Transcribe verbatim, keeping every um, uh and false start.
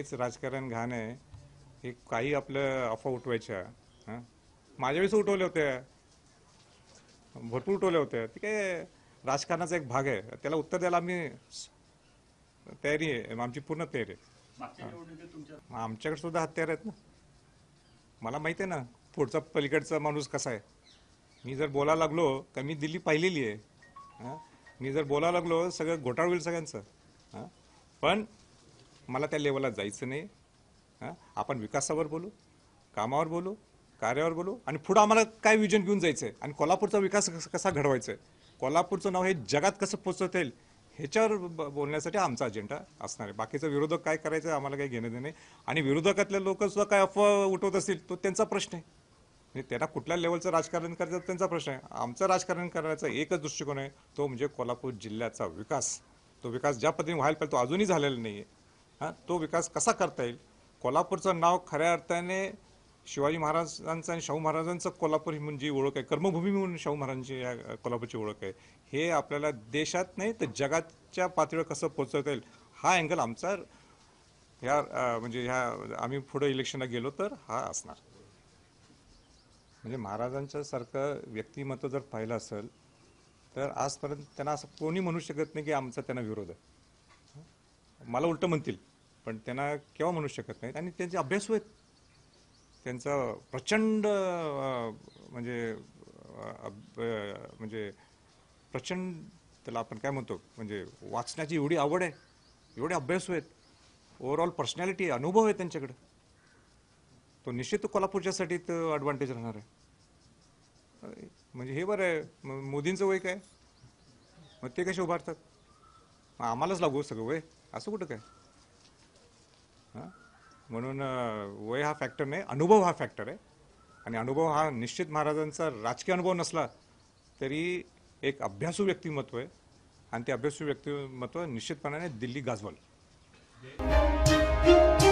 हेच राजकारण घाण आहे. हे काही आपलं अफवा उठवायच्या. हां माझ्या वेळेस उठवले होते, भरपूर उठवले होते. ते काय राजकारणाचा एक भाग आहे, त्याला उत्तर द्यायला आम्ही तयारी आहे, आमची पूर्ण तयारी आहे. मग आमच्याकडे सुद्धा हत्यार आहेत ना. मला माहिती आहे ना पुढचा पलीकडचा माणूस कसा आहे. मी जर बोलायला लागलो का मी दिल्ली पाहिलेली आहे. हां मी जर बोलायला लागलो सगळं घोटाळ होईल सगळ्यांचं. हां पण मला त्या लेवलला जायचं नाही. हां आपण विकासावर बोलू, कामावर बोलू, कार्यावर बोलू आणि पुढं आम्हाला काय विजन घेऊन जायचं आहे आणि कोल्हापूरचा विकास कसा घडवायचा आहे, कोल्हापूरचं नाव हे जगात कसं पोचवता येईल ह्याच्यावर बोलण्यासाठी आमचा अजेंडा असणार आहे. बाकीचं विरोधक काय करायचं आम्हाला काही घेणं देणं नाही. आणि विरोधकातले लोक सुद्धा काय अफवा उठवत असतील तो त्यांचा प्रश्न आहे. म्हणजे त्यांना कुठल्या लेवलचं राजकारण करायचं त्यांचा प्रश्न आहे. आमचं राजकारण करायचा एकच दृष्टिकोन आहे, तो म्हणजे कोल्हापूर जिल्ह्याचा विकास. तो विकास ज्या पद्धतीने व्हायला पाहिजे तो अजूनही झालेला नाही आहे. हां तो विकास कसा करता येईल, कोल्हापूरचं नाव खऱ्या अर्थाने शिवाजी महाराजांचं आणि शाहू महाराजांचं कोल्हापूर ही म्हणजे ओळख आहे, कर्मभूमी म्हणून शाहू महाराजांची या कोल्हापूरची ओळख आहे. हे आपल्याला देशात नाही तर जगाच्या पातळीवर कसं पोचवता येईल हा अँगल आमचा ह्या म्हणजे ह्या आम्ही पुढे इलेक्शनला गेलो तर हा असणार. म्हणजे महाराजांच्या सारखं व्यक्तिमत्व जर पाहिलं असेल तर आजपर्यंत त्यांना असं कोणी म्हणू शकत नाही की आमचा त्यांना विरोध आहे. मला उलटं म्हणतील पण त्यांना केव्हा म्हणू शकत नाहीत. आणि त्यांचे अभ्यासू आहेत, त्यांचं प्रचंड म्हणजे म्हणजे प्रचंड त्याला आपण काय म्हणतो म्हणजे वाचण्याची एवढी आवड आहे, एवढे अभ्यासू आहेत, ओव्हरऑल पर्सनॅलिटी अनुभव आहे त्यांच्याकडे. तो निश्चित कोल्हापूरच्यासाठी तो ॲडव्हान्टेज राहणार आहे. म्हणजे हे बरं आहे. मग मोदींचं वय काय, मग ते कसे उभारतात, मग आम्हालाच लागू सगळं वय असं कुठं काय. हां म्हणून वय हा फॅक्टर नाही, अनुभव हा फॅक्टर आहे. आणि अनुभव हा निश्चित महाराजांचा राजकीय अनुभव नसला तरी एक अभ्यासू व्यक्तिमत्व आहे आणि ते अभ्यासू व्यक्तिमत्व निश्चितपणाने दिल्ली गाजवल.